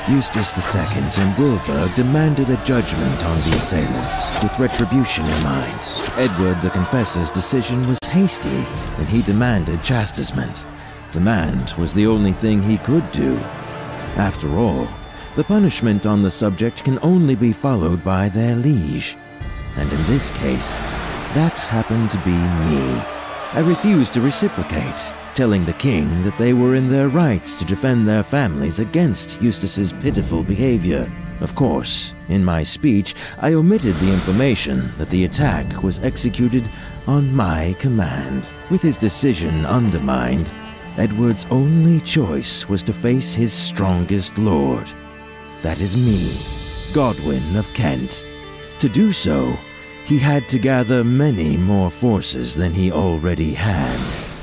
Eustace II and Wilbur demanded a judgment on the assailants, with retribution in mind. Edward the Confessor's decision was hasty, and he demanded chastisement. Demand was the only thing he could do. After all, the punishment on the subject can only be followed by their liege. And in this case, that happened to be me. I refused to reciprocate, telling the king that they were in their rights to defend their families against Eustace's pitiful behavior. Of course, in my speech, I omitted the information that the attack was executed on my command. With his decision undermined, Edward's only choice was to face his strongest lord. That is me, Godwin of Kent. To do so, he had to gather many more forces than he already had.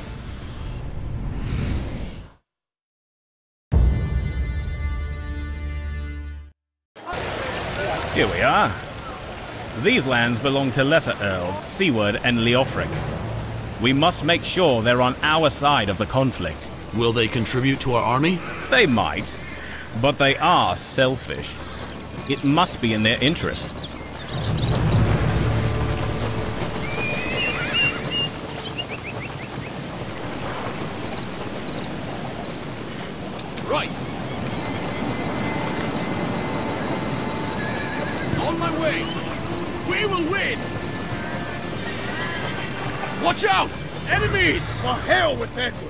Here we are. These lands belong to lesser Earls, Siward and Leofric. We must make sure they're on our side of the conflict. Will they contribute to our army? They might, but they are selfish. It must be in their interest. Right! On my way! We will win! Watch out! Enemies! The hell with Edward!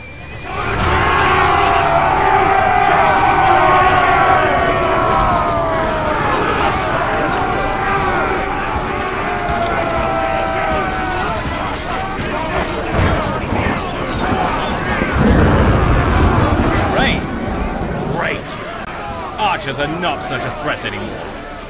Archers are not such a threat anymore.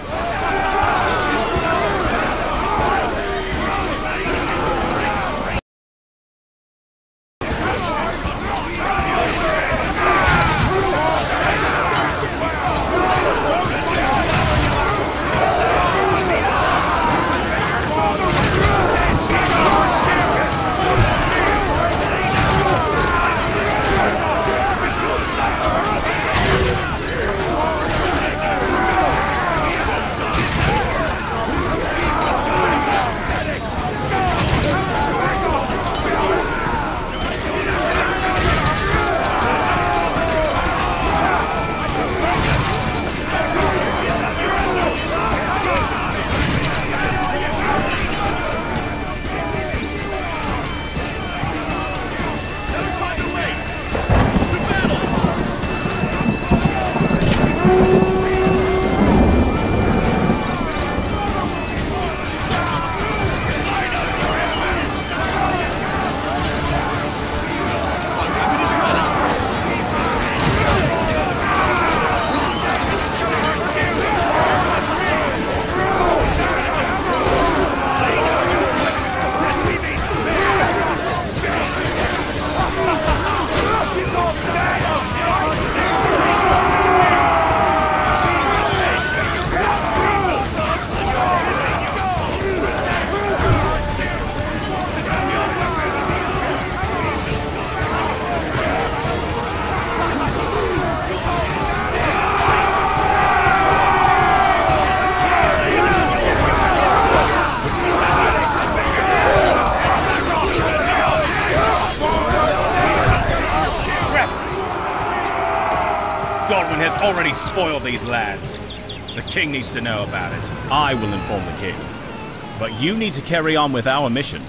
Godwin has already spoiled these lands. The king needs to know about it. I will inform the king. But you need to carry on with our mission.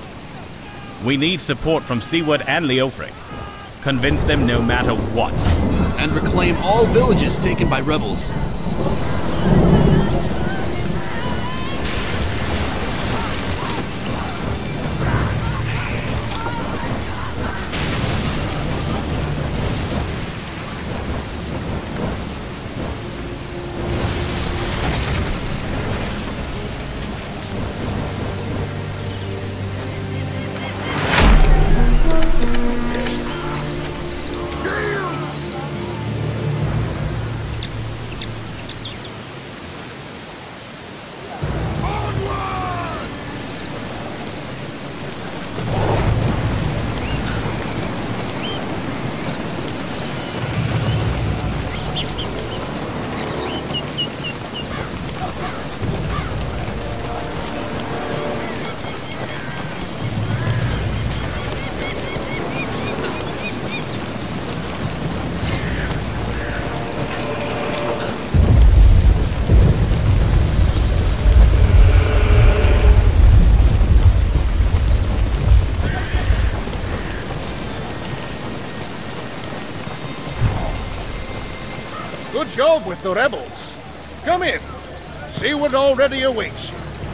We need support from Siward and Leofric. Convince them no matter what. And reclaim all villages taken by rebels. Good job with the rebels. Come in. See what already awaits you.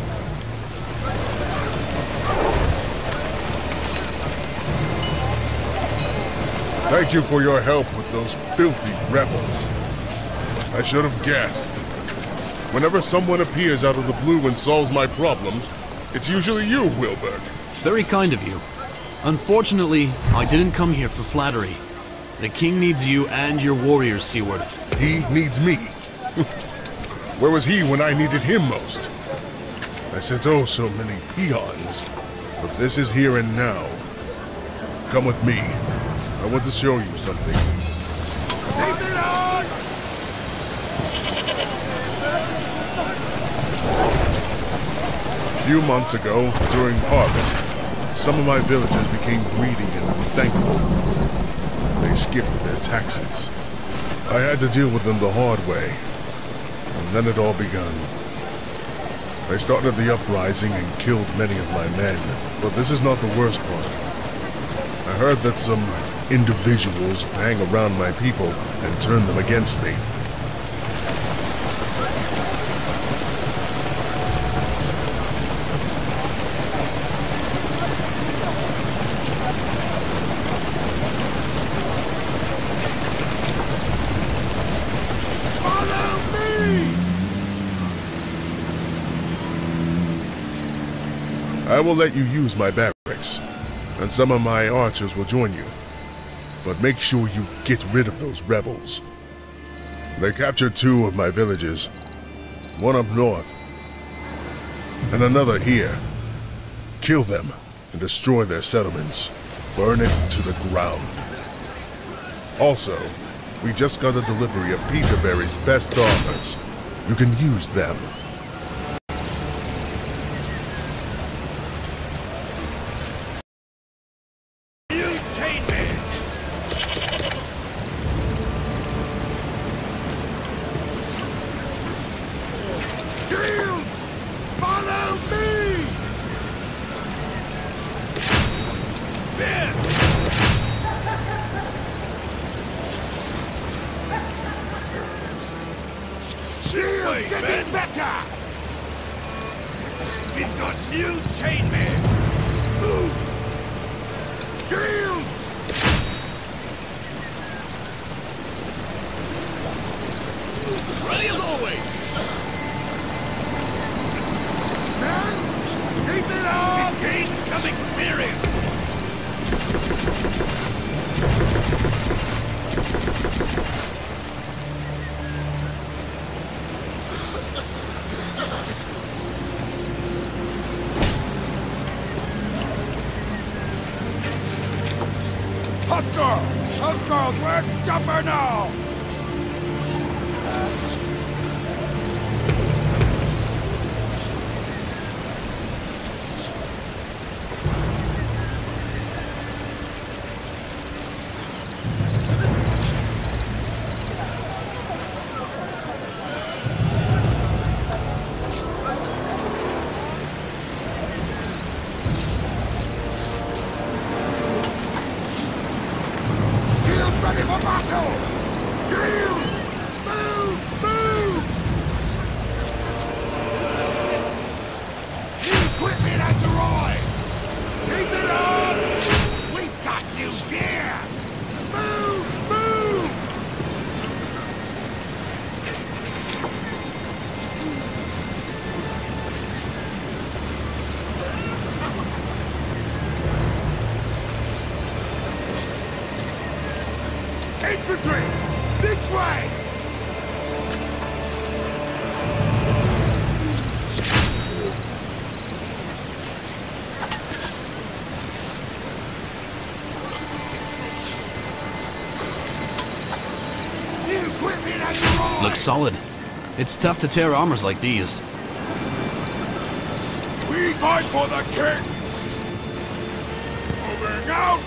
Thank you for your help with those filthy rebels. I should have guessed. Whenever someone appears out of the blue and solves my problems, it's usually you, Wilbur. Very kind of you. Unfortunately, I didn't come here for flattery. The king needs you and your warriors, Seward. He needs me. Where was he when I needed him most? I sent oh so many peons, but this is here and now. Come with me. I want to show you something. Keep it on! A few months ago, during harvest, some of my villagers became greedy and unthankful. They skipped their taxes. I had to deal with them the hard way. And then it all begun. They started the uprising and killed many of my men. But this is not the worst part. I heard that some individuals hang around my people and turn them against me. I will let you use my barracks, and some of my archers will join you. But make sure you get rid of those rebels. They captured 2 of my villages, one up north, and another here. Kill them and destroy their settlements. Burn it to the ground. Also, we just got a delivery of Peterberry's best armors. You can use them. Getting better! We've got new chainmen! Move! Shields! Ready as always! Men, keep it up! Gain some experience! Huskarls, we're jumper now! Ready for battle! Shields! Move! Move! New equipment has arrived! Keep it on! We've got new gear! Move! Move! Infantry! This way! New equipment has arrived! Looks solid. It's tough to tear armors like these. We fight for the king! Moving out!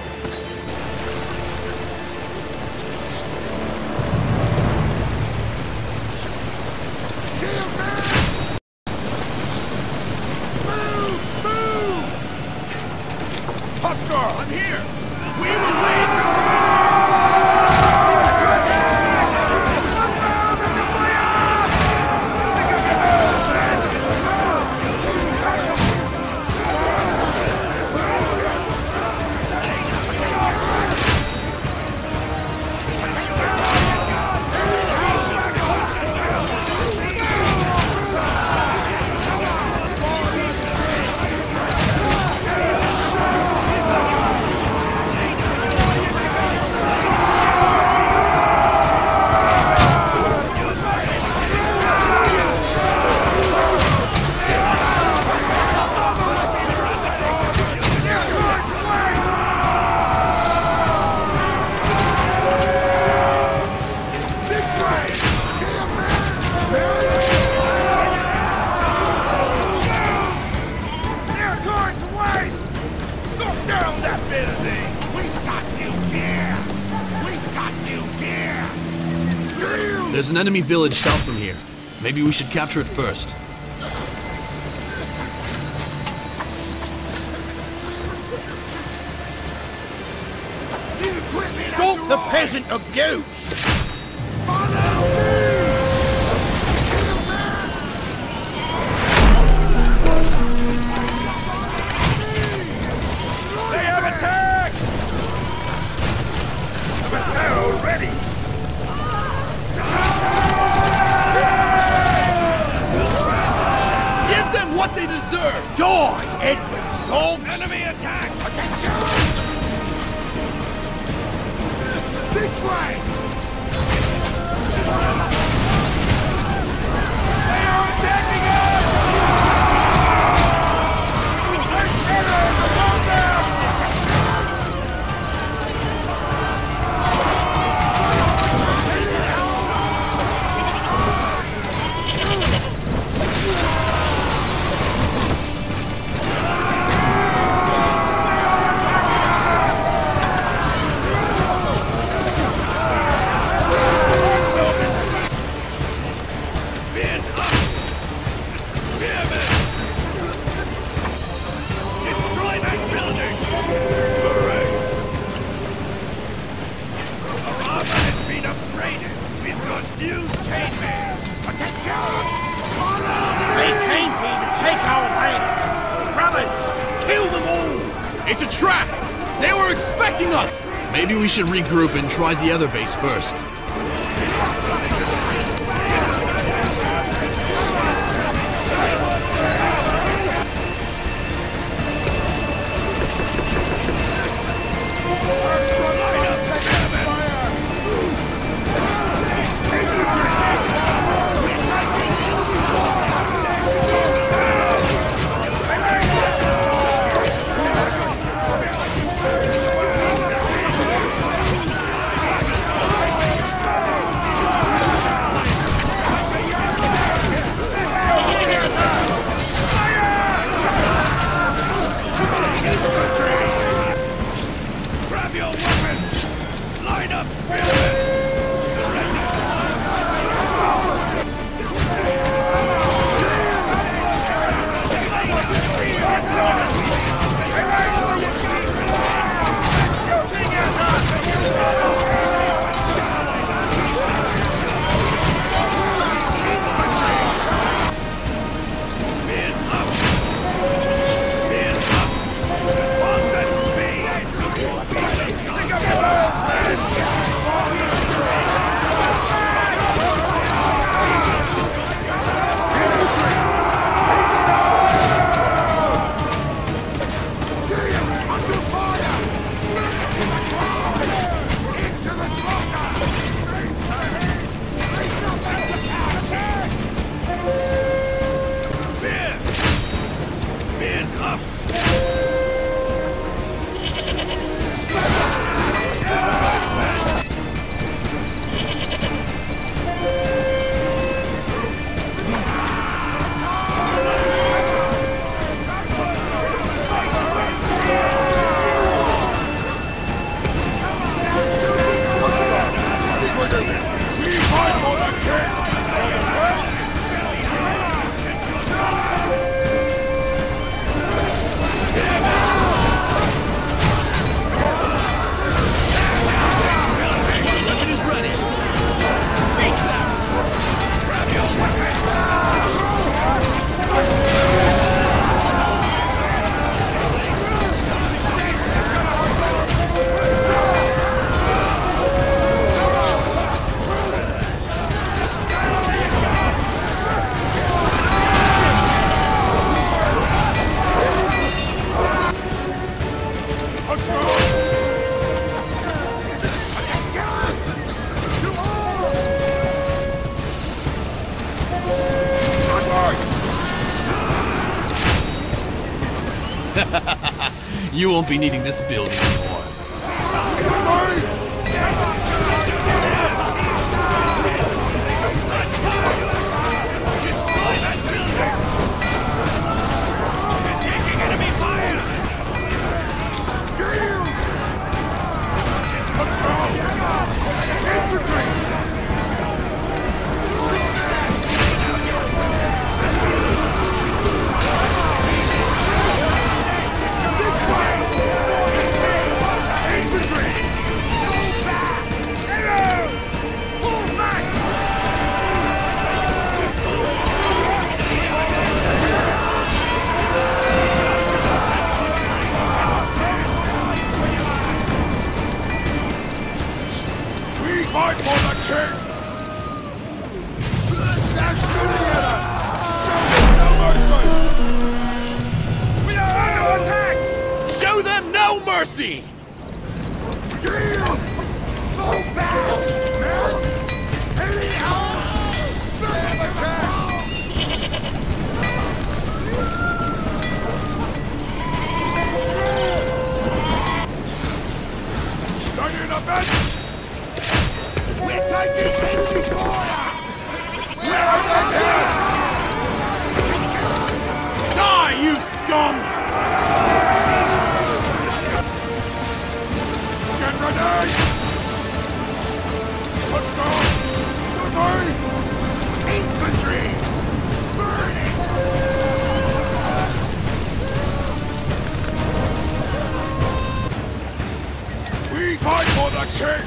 I'm here! We will lead you! There's an enemy village south from here. Maybe we should capture it first. Stop the peasant of goats! They have attacked! They're already! Give them what they deserve! Die, Edward's dogs! Enemy attack! Attention! This way! They are attacking us! There's terror among them! It's a trap! They were expecting us! Maybe we should regroup and try the other base first. You won't be needing this building anymore. fight for the king! They're shooting at us! Show them no mercy! We are under attack! Show them no mercy! Shields! Move back! Men! Heading out! They're attack! Taking a bench! We're taking heavy fire! We're under attack! Die, you scum! Get ready! Let's go! Goodbye! Infantry! Burn it! We fight for the king!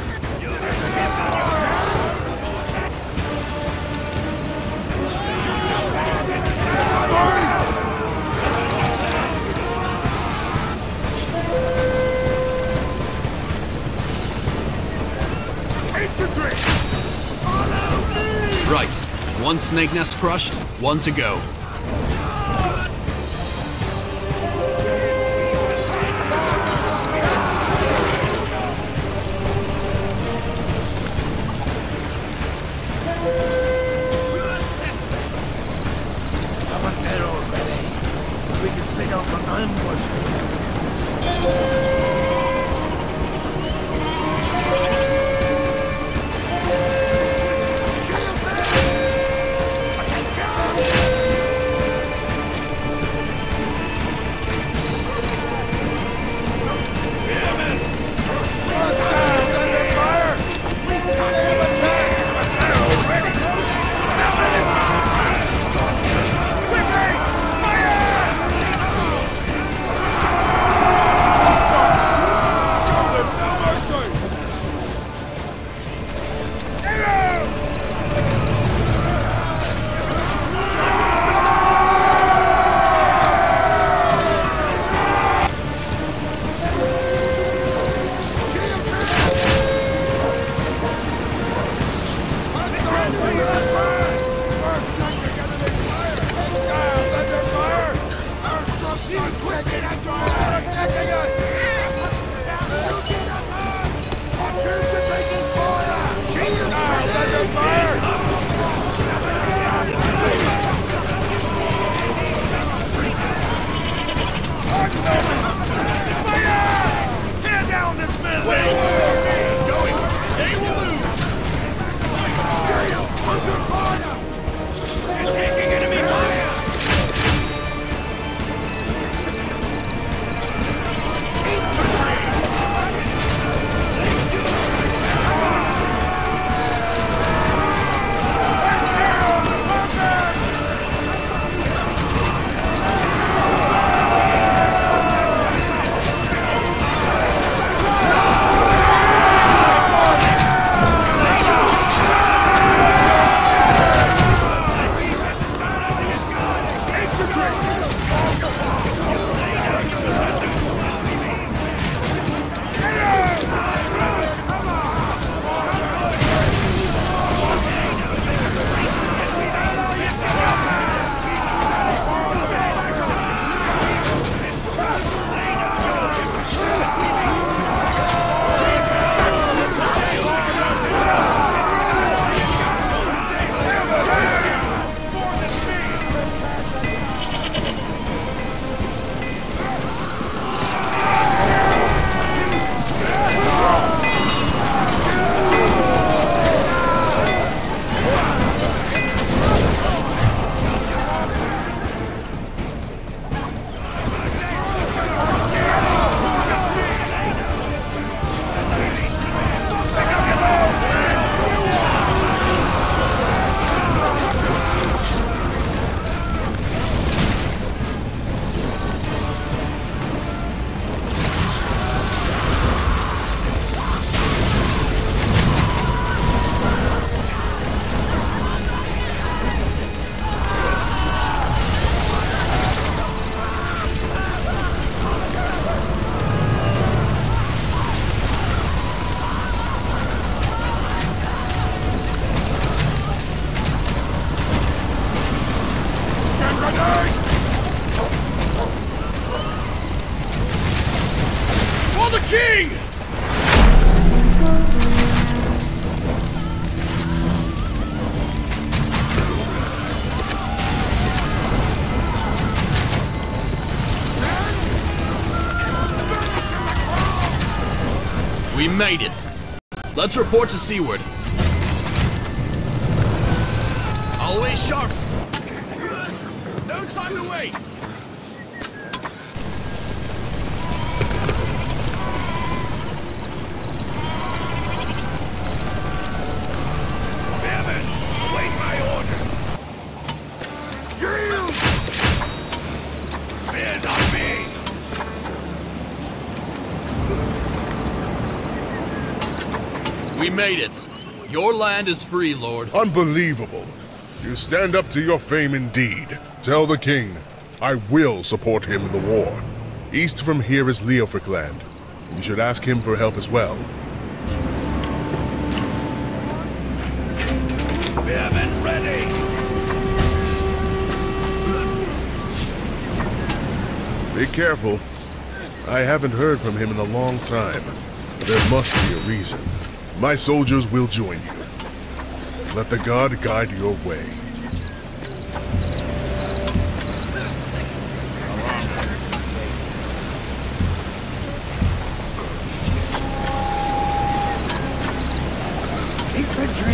Infantry! Follow me! Right. One snake nest crushed, one to go. Have an arrow ready. We can set up an ambush. Tear down this building! They will lose! They're taking enemy fire! king! We made it. Let's report to seaward. Always sharp. No time to waste! Bearman, await my order! Yield! Spears on me! We made it. Your land is free, Lord. Unbelievable. You stand up to your fame indeed. Tell the king, I will support him in the war. East from here is Leofric land. You should ask him for help as well. Spearmen ready! Be careful. I haven't heard from him in a long time. There must be a reason. My soldiers will join you. Let the god guide your way. Infantry!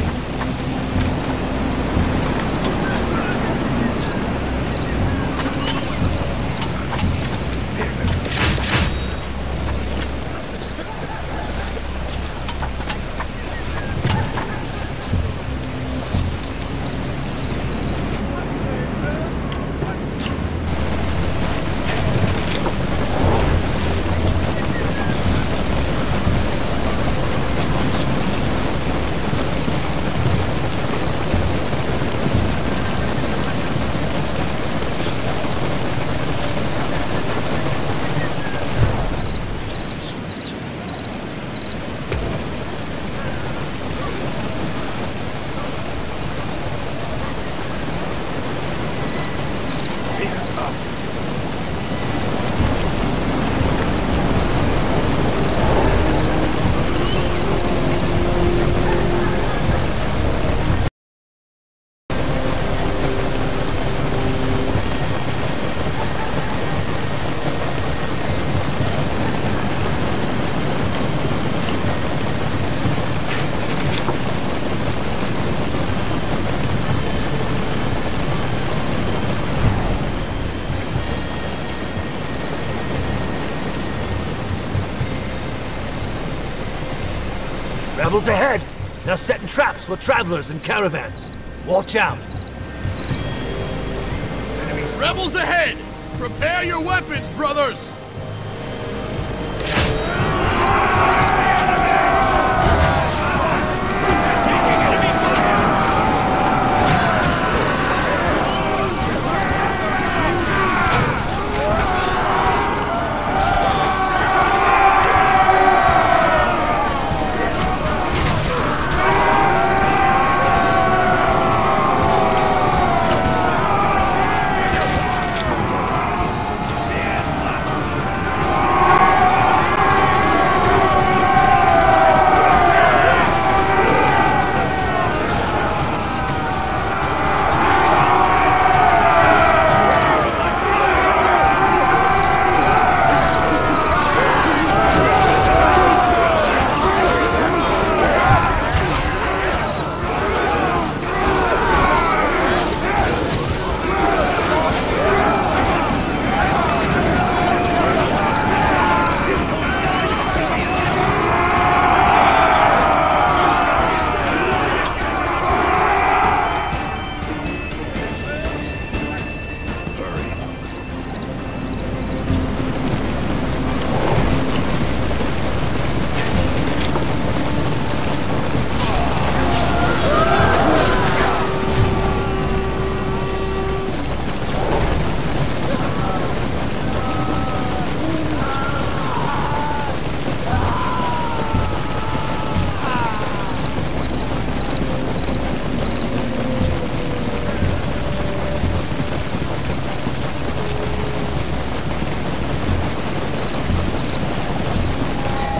Rebels ahead! They're setting traps for travelers and caravans. Watch out! Rebels ahead! Prepare your weapons, brothers!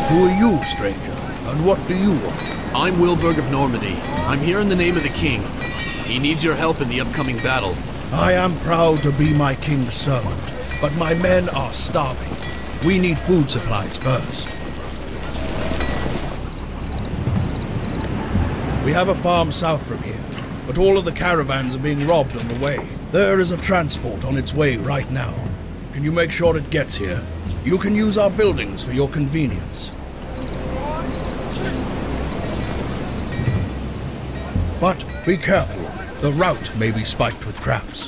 Who are you, stranger? And what do you want? I'm Wilburg of Normandy. I'm here in the name of the king. He needs your help in the upcoming battle. I am proud to be my king's servant, but my men are starving. We need food supplies first. We have a farm south from here, but all of the caravans are being robbed on the way. There is a transport on its way right now. Can you make sure it gets here? You can use our buildings for your convenience. But be careful. The route may be spiked with traps.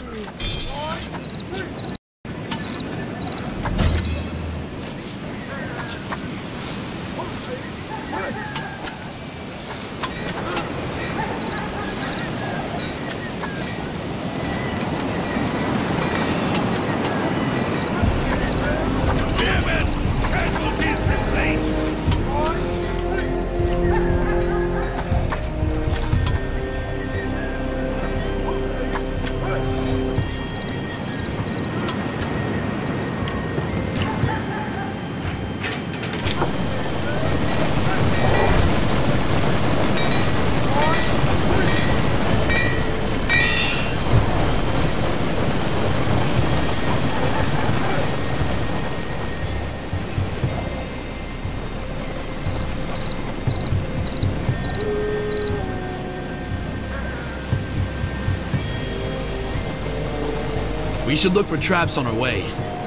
We should look for traps on our way.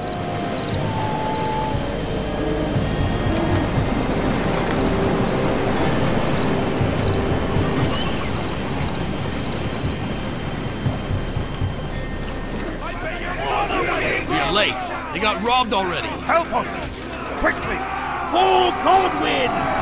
We are late. They got robbed already. Help us! Quickly! For Godwin!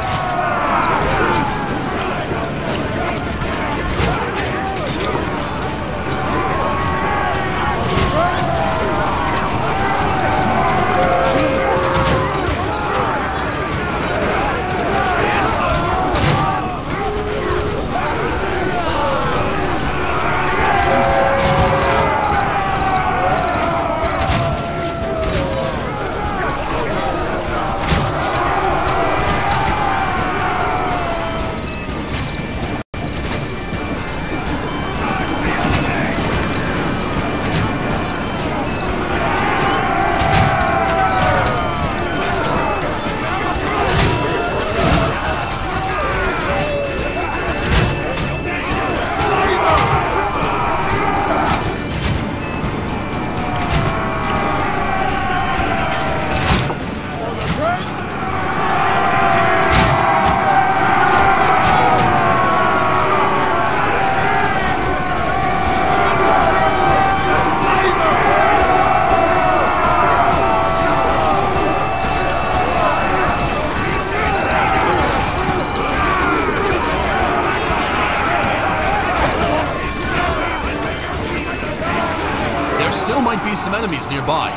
Might be some enemies nearby.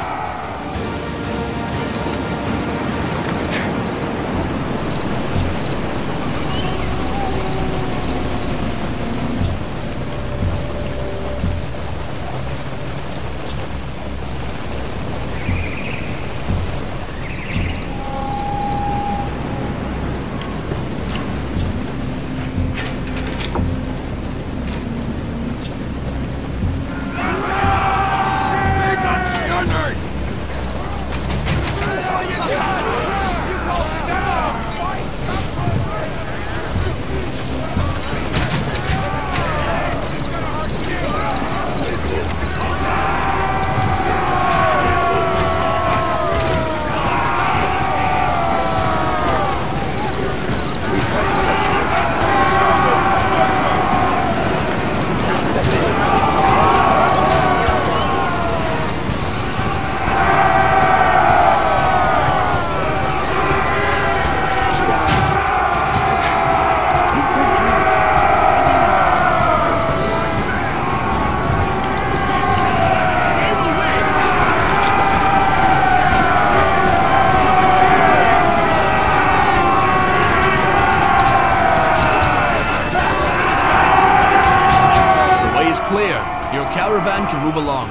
Your caravan can move along.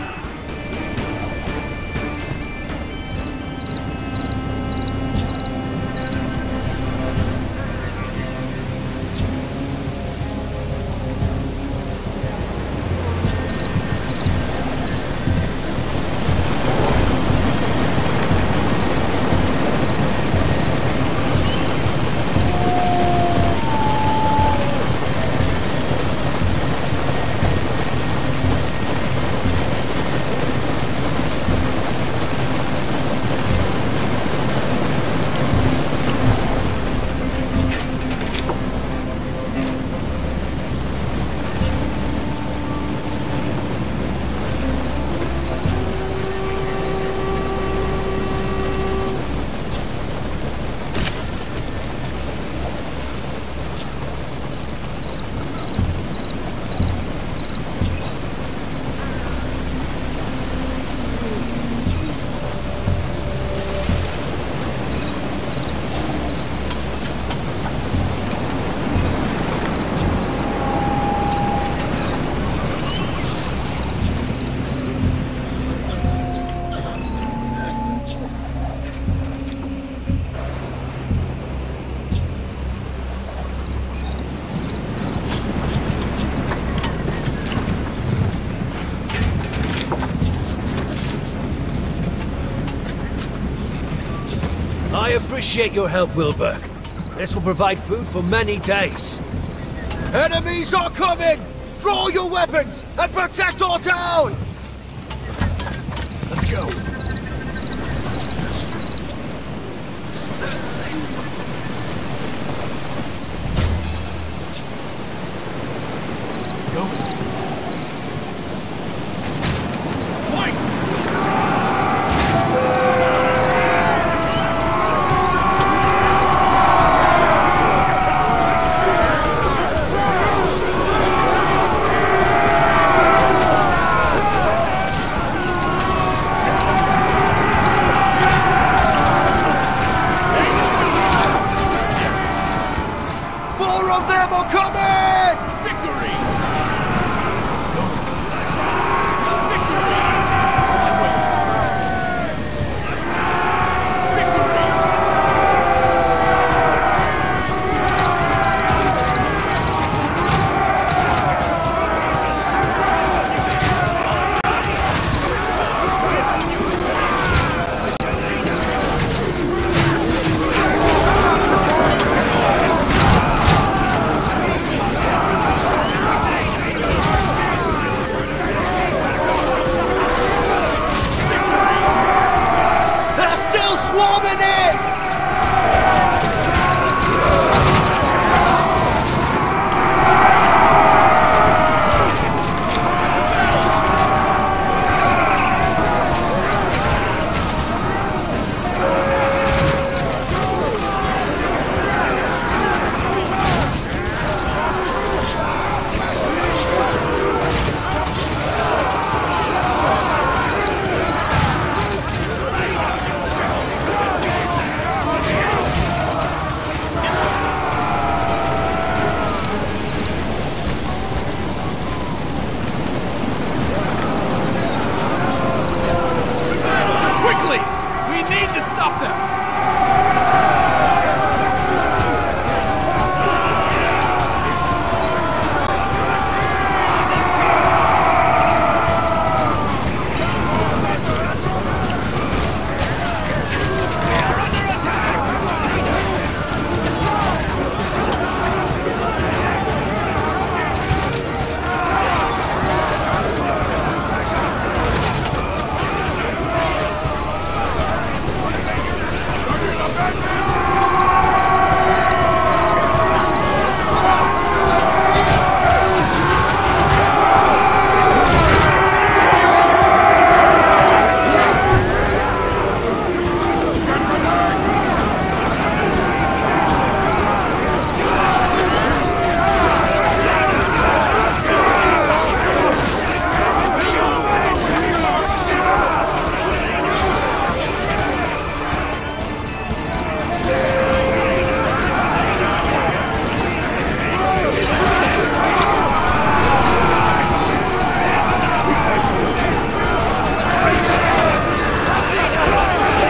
appreciate your help, Wilbur. This will provide food for many days. Enemies are coming! Draw your weapons and protect our town! Let's go.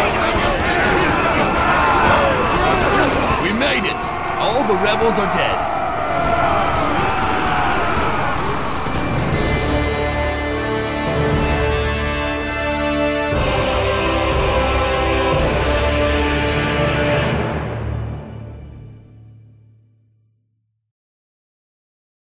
The rebels are dead.